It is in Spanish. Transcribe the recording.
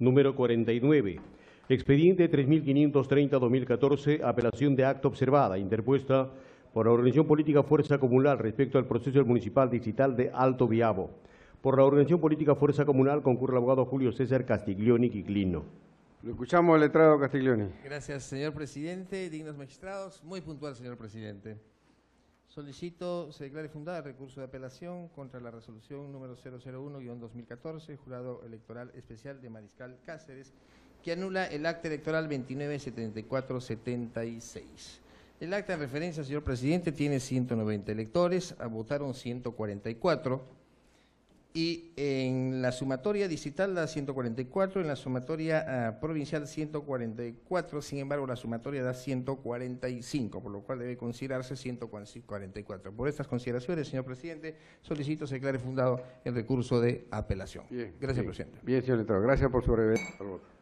Número 49. Expediente 3530-2014, apelación de acta observada, interpuesta por la organización política Fuerza Comunal respecto al proceso municipal distrital de Alto Biabo. Por la organización política Fuerza Comunal concurre el abogado Julio César Castiglioni Quiclino. Lo escuchamos, letrado Castiglioni. Gracias, señor presidente. Dignos magistrados, muy puntual, señor presidente. Solicito se declare fundada el recurso de apelación contra la resolución número 001-2014, Jurado Electoral Especial de Mariscal Cáceres, que anula el acta electoral 297476. El acta de referencia, señor presidente, tiene 190 electores, votaron 144. Y en la sumatoria distrital da 144, en la sumatoria provincial 144, sin embargo la sumatoria da 145, por lo cual debe considerarse 144. Por estas consideraciones, señor presidente, solicito se declare fundado el recurso de apelación. Bien, gracias, bien, presidente. Bien, señor letrado, gracias por su brevedad.